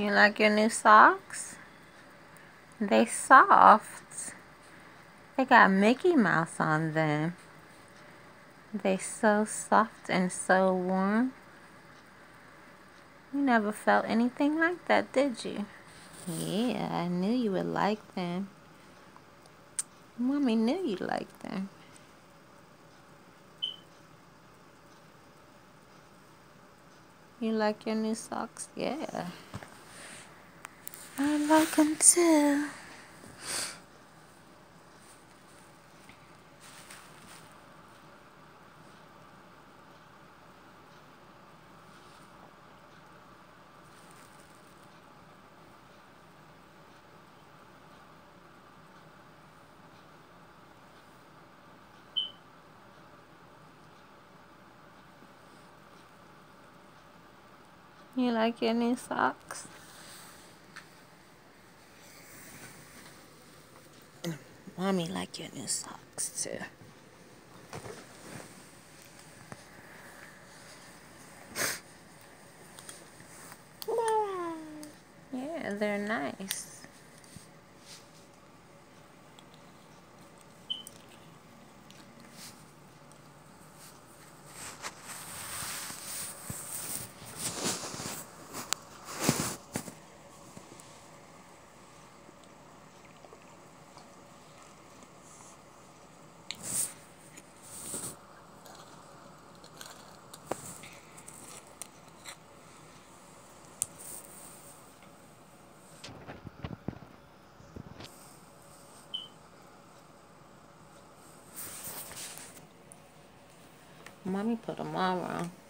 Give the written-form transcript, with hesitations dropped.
You like your new socks? They soft. They got Mickey Mouse on them. They so soft and so warm. You never felt anything like that, did you? Yeah, I knew you would like them. Mommy knew you'd like them. You like your new socks? Yeah. I like them too. You like your new socks? Mommy like your new socks too. Yeah, they're nice. Mommy put them all wrong.